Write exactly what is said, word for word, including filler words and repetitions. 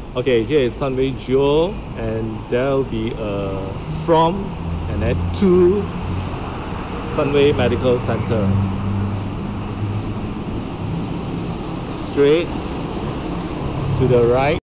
Okay, here is Sunway Geo, and there'll be a from and then to Sunway Medical Centre. Straight to the right.